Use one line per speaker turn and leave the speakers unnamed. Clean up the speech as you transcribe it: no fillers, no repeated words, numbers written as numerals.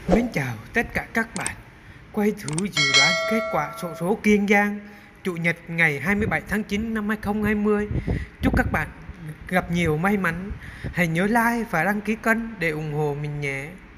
Mến chào tất cả các bạn. Quay thử dự đoán kết quả xổ số Kiên Giang Chủ nhật ngày 27 tháng 9 năm 2020. Chúc các bạn gặp nhiều may mắn. Hãy nhớ like và đăng ký kênh để ủng hộ mình nhé.